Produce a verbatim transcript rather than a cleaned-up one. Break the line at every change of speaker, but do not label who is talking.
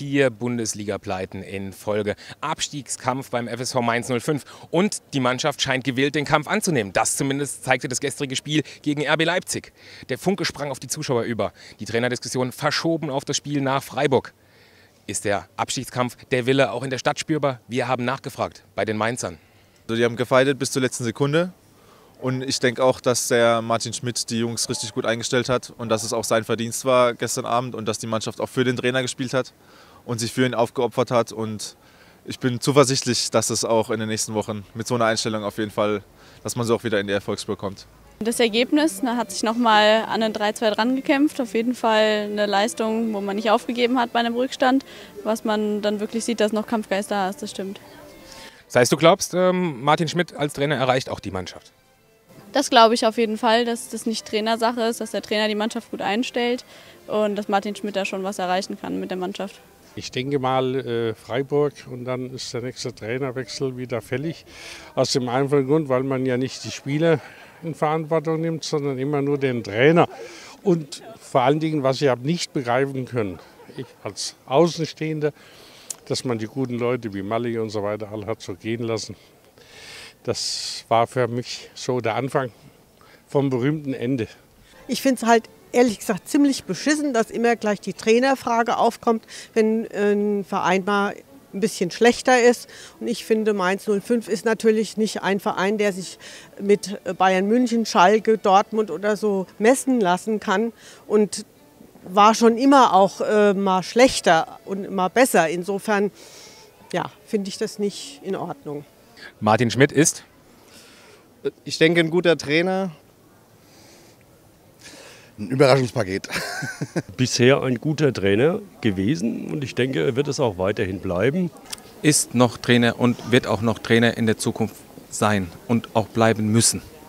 Vier Bundesliga-Pleiten in Folge. Abstiegskampf beim F S V Mainz null fünf. Und die Mannschaft scheint gewillt, den Kampf anzunehmen. Das zumindest zeigte das gestrige Spiel gegen R B Leipzig. Der Funke sprang auf die Zuschauer über. Die Trainerdiskussion verschoben auf das Spiel nach Freiburg. Ist der Abstiegskampf, der Wille auch in der Stadt spürbar? Wir haben nachgefragt bei den Mainzern.
Also die haben gefeitet bis zur letzten Sekunde. Und ich denke auch, dass der Martin Schmidt die Jungs richtig gut eingestellt hat und dass es auch sein Verdienst war gestern Abend und dass die Mannschaft auch für den Trainer gespielt hat und sich für ihn aufgeopfert hat. Und ich bin zuversichtlich, dass es auch in den nächsten Wochen mit so einer Einstellung auf jeden Fall, dass man so auch wieder in die Erfolgsspur kommt.
Das Ergebnis, da hat sich nochmal an ein drei zwei dran gekämpft. Auf jeden Fall eine Leistung, wo man nicht aufgegeben hat bei einem Rückstand. Was man dann wirklich sieht, dass noch Kampfgeist da ist, das stimmt.
Das heißt, du glaubst, ähm, Martin Schmidt als Trainer erreicht auch die Mannschaft?
Das glaube ich auf jeden Fall, dass das nicht Trainersache ist, dass der Trainer die Mannschaft gut einstellt und dass Martin Schmidt da schon was erreichen kann mit der Mannschaft.
Ich denke mal äh, Freiburg und dann ist der nächste Trainerwechsel wieder fällig. Aus dem einfachen Grund, weil man ja nicht die Spieler in Verantwortung nimmt, sondern immer nur den Trainer. Und vor allen Dingen, was ich habe nicht begreifen können, ich als Außenstehender, dass man die guten Leute wie Malli und so weiter alle hat so gehen lassen. Das war für mich so der Anfang vom berühmten Ende.
Ich finde es halt ehrlich gesagt ziemlich beschissen, dass immer gleich die Trainerfrage aufkommt, wenn ein Verein mal ein bisschen schlechter ist. Und ich finde, Mainz null fünf ist natürlich nicht ein Verein, der sich mit Bayern München, Schalke, Dortmund oder so messen lassen kann. Und war schon immer auch äh, mal schlechter und mal besser. Insofern ja, finde ich das nicht in Ordnung.
Martin Schmidt ist?
Ich denke, ein guter Trainer.
Ein Überraschungspaket.
Bisher ein guter Trainer gewesen und ich denke, er wird es auch weiterhin bleiben.
Ist noch Trainer und wird auch noch Trainer in der Zukunft sein und auch bleiben müssen.